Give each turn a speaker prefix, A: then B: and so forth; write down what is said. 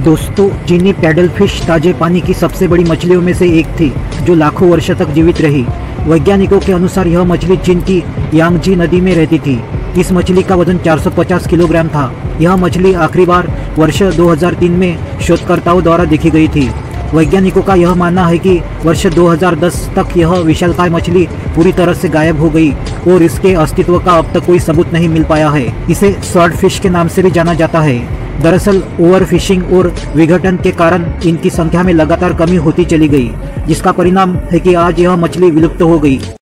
A: दोस्तों, चीनी pedal fish ताजे पानी की सबसे बड़ी मछलियों में से एक थी जो लाखों वर्षों तक जीवित रही। वैज्ञानिकों के अनुसार यह मछली चीन की यांगजी नदी में रहती थी। इस मछली का वजन 450 किलोग्राम था। यह मछली आखिरी बार वर्ष 2003 में शोधकर्ताओं द्वारा देखी गई थी। वैज्ञानिकों का यह मानना है कि वर्ष 2010 तक यह विशालकाय मछली पूरी तरह से गायब हो गई और इसके अस्तित्व का अब तक कोई सबूत नहीं मिल पाया है। इसे स्वॉर्ड फिश के नाम से भी जाना जाता है। दरअसल ओवरफिशिंग और विघटन के कारण इनकी संख्या में लगातार कमी होती चली गई, जिसका परिणाम है कि आज यह मछली विलुप्त हो गई।